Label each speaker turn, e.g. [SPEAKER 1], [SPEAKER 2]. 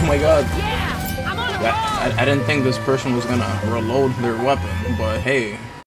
[SPEAKER 1] my god. I didn't think this person was gonna reload their weapon, but hey.